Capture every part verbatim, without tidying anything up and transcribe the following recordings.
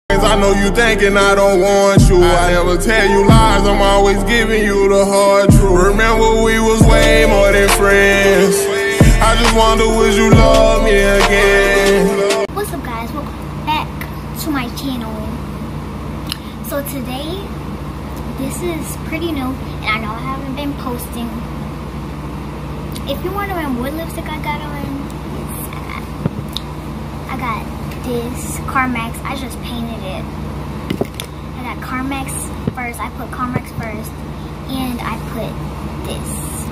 I know you thinking I don't want you. I never tell you lies, I'm always giving you the hard truth. Remember we was way more than friends. I just wonder, would you love me again? What's up guys, welcome back to my channel. So today, this is pretty new and I know I haven't been posting. If you're wondering what lipstick I got on, yes, I got, I got this Carmex. I just painted it. I got Carmex first. I put Carmex first, and I put this.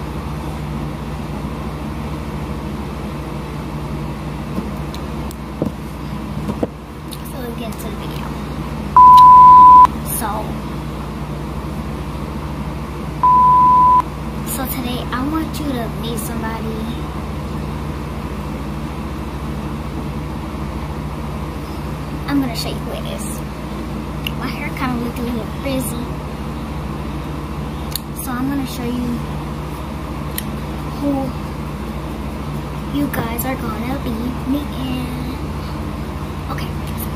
So let's get into the video. So, so today I want you to meet somebody. I'm gonna show you who it is. My hair kind of looked a little frizzy, so I'm gonna show you who you guys are gonna be meeting. Okay,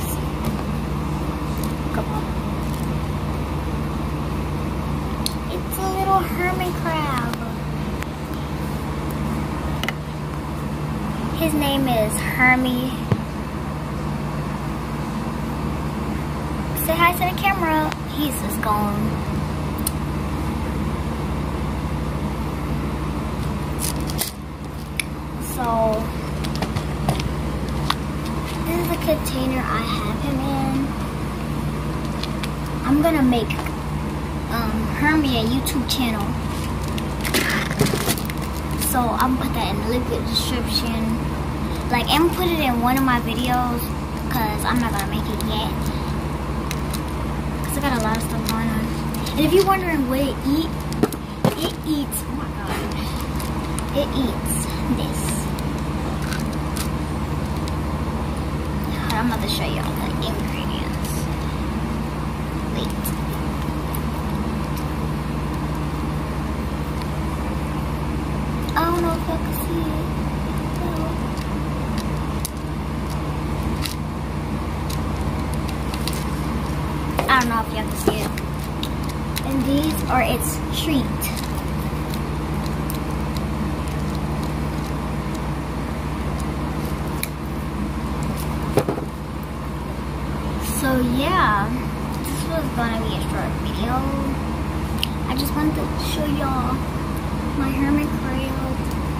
come on. It's a little hermit crab. His name is Hermie. Say hi to the camera. He's just gone. So this is the container I have him in. I'm gonna make um, Hermie a YouTube channel. So I'm gonna put that in the link description. Like, I'm gonna put it in one of my videos because I'm not gonna make it yet. I got a lot of stuff going on. And if you're wondering what it eats, it eats, oh my god, it eats this. I'm about to show you all the ingredients. Wait. I don't know if y'all can see it. I don't know if y'all can see it. And these are its treat. So yeah, this was gonna be a short video. I just wanted to show y'all my hermit crab.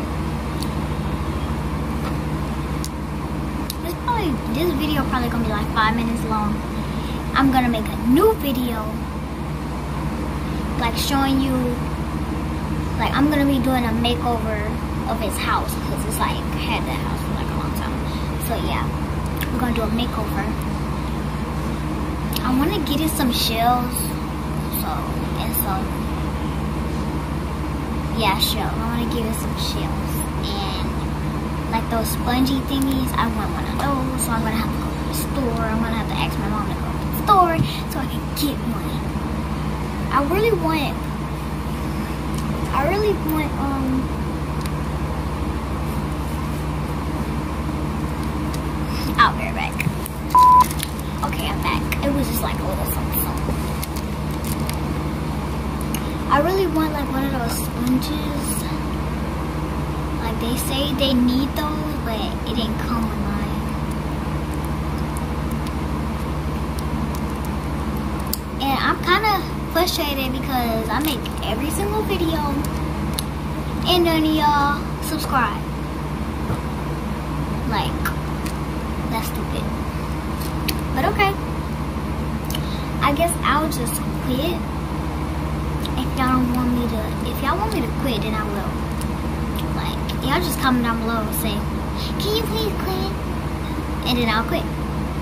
This probably this video probably gonna be like five minutes long. I'm gonna make a new video, like showing you, like I'm gonna be doing a makeover of his house because it's like I had that house for like a long time. So yeah, we're gonna do a makeover. I want to get it some shells, so and some, yeah, shells. I want to give it some shells and like those spongy thingies. I want one of those, so I'm gonna have to go to the store. I'm gonna have to ask my mom to go store so I can get one. I really want I really want um I'll be right back. Okay, I'm back. It was just like a little something, something. I really want like one of those sponges. Like they say they need those, but it didn't come with mine. And I'm kind of frustrated because I make every single video and none of y'all subscribe. Like, that's stupid. But okay. I guess I'll just quit. If y'all don't want me to, if y'all want me to quit, then I will. Like, y'all just comment down below and say, can you please quit? And then I'll quit.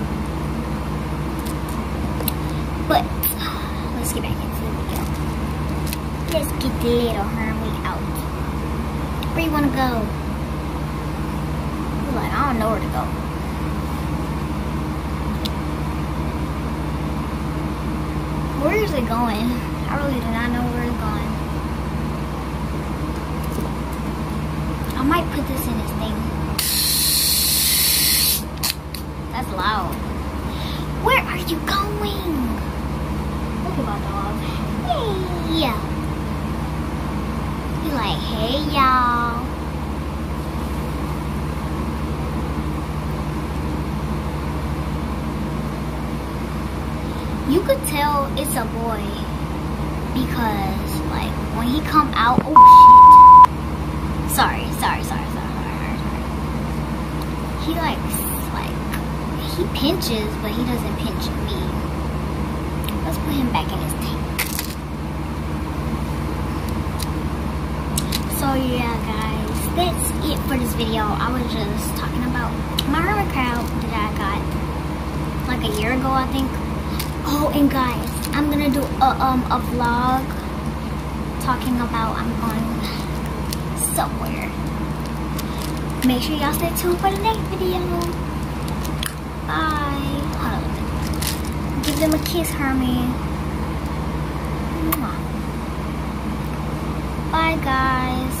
But let's get back into the video. Let's get the little Hermie out. Where you wanna go? You're like, I don't know where to go. Where is it going? I really do not know where it's going. I might put this in his thing. That's loud. Where are you you going? Look at my dog. Hey. He's like, hey y'all. You could tell it's a boy because, like, when he come out, oh shit. Sorry, sorry, sorry, sorry, sorry, sorry. He likes, like, he pinches, but he doesn't pinch me. Let's put him back in his tank. So yeah, guys, that's it for this video. I was just talking about my hermit crab that I got like a year ago, I think. Oh, and guys, I'm gonna do a, um, a vlog talking about I'm going somewhere. Make sure y'all stay tuned for the next video. Bye. Hold on. Give them a kiss, Hermie. Bye, guys.